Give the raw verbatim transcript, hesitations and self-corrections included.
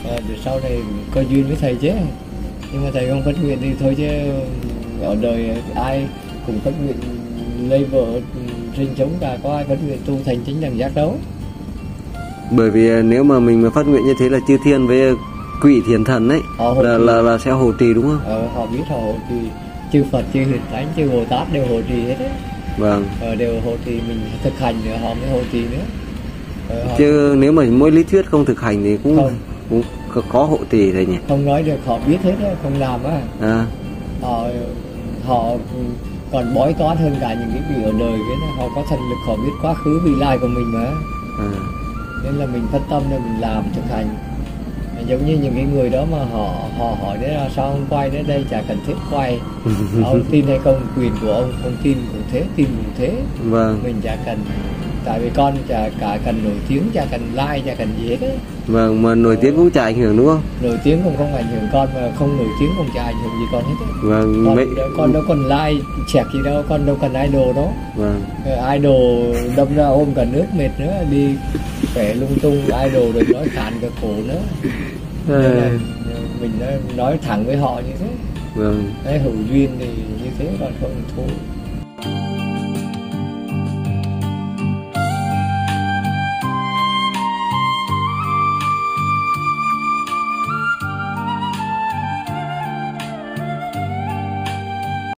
à, để sau này có duyên với thầy chứ. Nhưng mà thầy không phát nguyện thì thôi chứ ở đời ai cũng phát nguyện lấy vợ sinh sống, cả có ai phát nguyện tu thành chính đẳng giác đâu. Bởi vì nếu mà mình mà phát nguyện như thế là chư thiên với quỷ thiền thần ấy là, là là sẽ hộ trì đúng không? Ờ, họ biết họ hộ trì, chư Phật, chư Hiền Thánh, chư Bồ Tát đều hộ trì hết đấy. Vâng. Ờ, đều hộ trì, mình thực hành nữa họ mới hộ trì nữa. Ờ, họ... Chứ nếu mà mỗi lý thuyết không thực hành thì cũng cũng có hộ trì thầy nhỉ? Không nói được, họ biết hết đấy, không làm á. À. Họ họ còn bói toán hơn cả những cái vị ở đời cái đó. Họ có thần lực, họ biết quá khứ vị lai của mình mà. À. Nên là mình phát tâm để mình làm thực hành. Giống như những cái người đó mà họ họ hỏi đấy là sao không quay đến đây, chả cần thiết quay. Ông tin hay không quyền của ông, không tin cũng thế, tin cũng thế. Vâng. Mình chả cần, tại vì con chả cả cần nổi tiếng, chả cần like, chả cần gì hết đấy. Vâng, mà nổi tiếng cũng chả ảnh hưởng đúng không? Nổi tiếng cũng không ảnh hưởng con, mà không nổi tiếng cũng chả ảnh hưởng gì con hết đấy. Vâng. Con, mấy... con đâu cần like chẹt gì đâu, con đâu cần idol đó. Vâng. Idol đâm ra ôm cả nước mệt nữa, đi khỏe lung tung, idol rồi nói khản cả cổ nữa. À. Mình nói, nói thẳng với họ như thế. Vâng. Đấy, hữu duyên thì như thế, còn không thôi.